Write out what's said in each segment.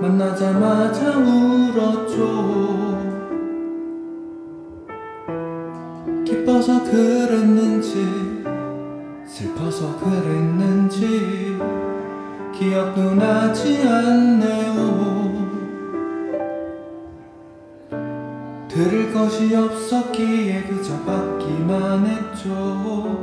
만나자마자 울었죠. 기뻐서 그랬는지 슬퍼서 그랬는지 기억도 나지 않네요. 들을 것이 없었기에 그저 받기만 했죠.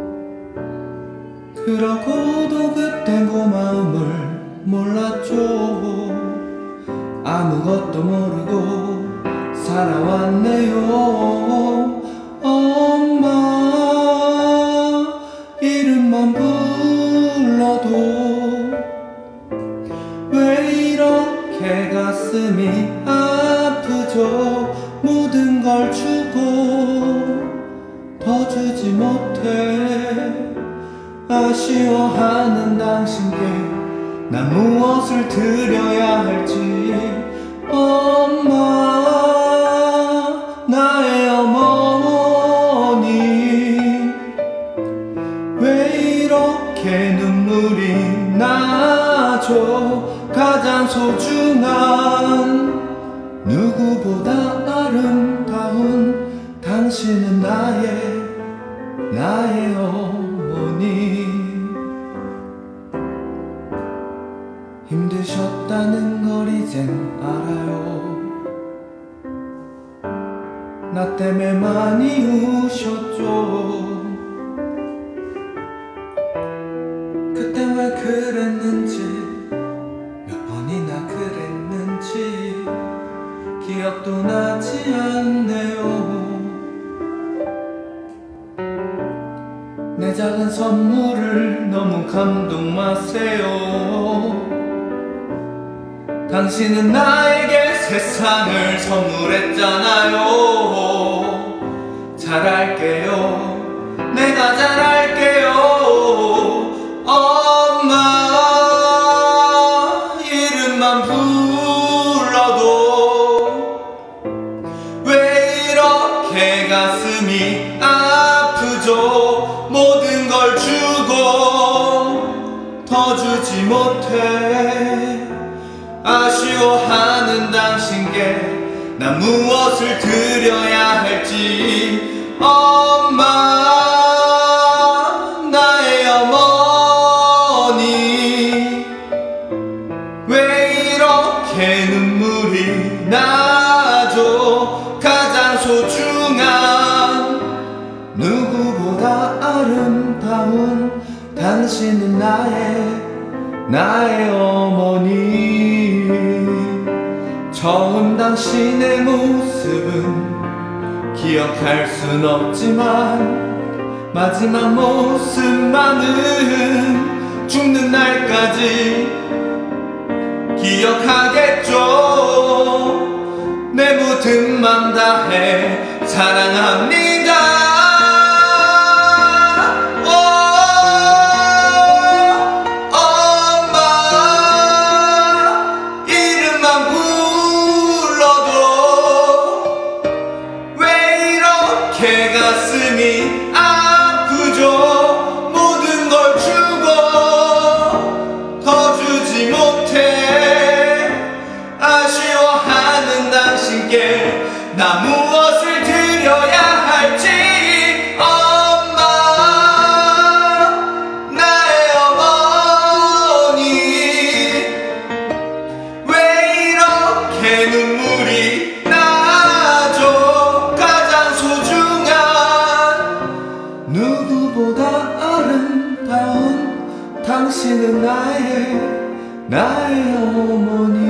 그러고도 그땐 고마움을 몰랐죠. 아무것도 모르고 살아왔네요. 엄마 이름만 불러도 왜 이렇게 가슴이 아프죠. 모든 걸 주고 더 주지 못해 아쉬워하는 당신께 난 무엇을 드려야 할지. 엄마 나의 어머니 왜 이렇게 눈물이 나죠. 가장 소중한 누구보다 아름다운 당신은 나의 어머니. 힘드셨다는 걸 이젠 알아요. 나 때문에 많이 우셨죠. 그때 왜 그랬는지 몇 번이나 그랬는지 기억도 나지 않네요. 내 작은 선물을 너무 감동 마세요. 당신은 나에게 세상을 선물했잖아요. 잘할게요. 내가 잘할게요. 엄마 이름만 불러도 왜 이렇게 가슴이 아프죠. 모든 걸 주고 더 주지 못해 아쉬워하는 당신께 난 무엇을 드려야 할지. 엄마 나의 어머니 왜 이렇게 눈물이 나죠. 가장 소중한 누구보다 아름다운 당신은 나의 어머니. 처음 당신의 모습은 기억할 순 없지만 마지막 모습만은 죽는 날까지 기억하겠죠. 내 모든 맘 다해 사랑합니다. 가슴이 아프죠. 모든 걸 주고 더 주지 못해 아쉬워하는 당신께 나 무엇을 드려야 할지. 엄마 나의 어머니 왜 이렇게 눈물이 나죠. 가장 소중한 누구보다 아름다운 당신은 나의 어머니.